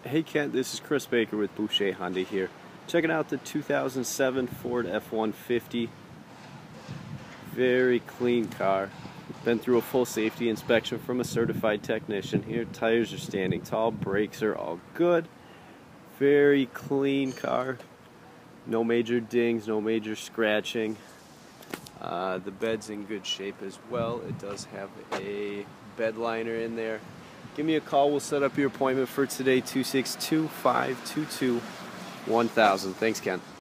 Hey Kent, this is Chris Baker with Boucher Hyundai here. Checking out the 2007 Ford F-150. Very clean car. Been through a full safety inspection from a certified technician here. Tires are standing tall, brakes are all good. Very clean car. No major dings, no major scratching. The bed's in good shape as well. It does have a bed liner in there. Give me a call. We'll set up your appointment for today, 262-522-1000. Thanks, Ken.